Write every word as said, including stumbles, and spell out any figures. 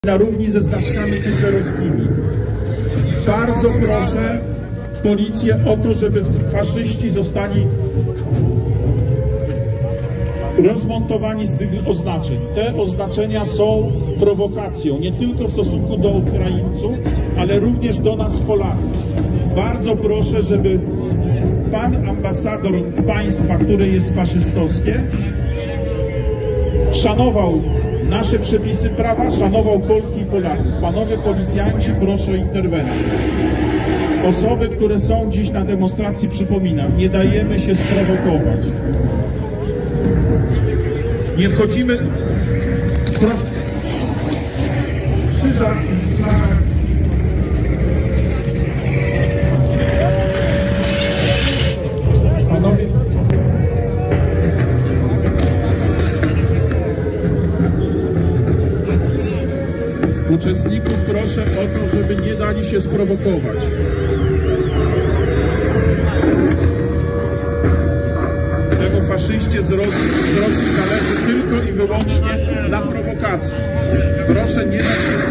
na równi ze znaczkami hitlerowskimi. Bardzo proszę policję o to, żeby faszyści zostali rozmontowani z tych oznaczeń. Te oznaczenia są prowokacją, nie tylko w stosunku do Ukraińców, ale również do nas, Polaków. Bardzo proszę, żeby pan ambasador państwa, które jest faszystowskie, szanował nasze przepisy prawa, szanował Polki i Polaków. Panowie policjanci, proszę o interwencję. Osoby, które są dziś na demonstracji, przypominam, nie dajemy się sprowokować. Nie wchodzimy... Proszę. Krzyżak. Panowie... Uczestników proszę o to, żeby nie dali się sprowokować. Tego faszyście z Rosji, z Rosji zależy tylko i wyłącznie na prowokacji. Proszę nie dać się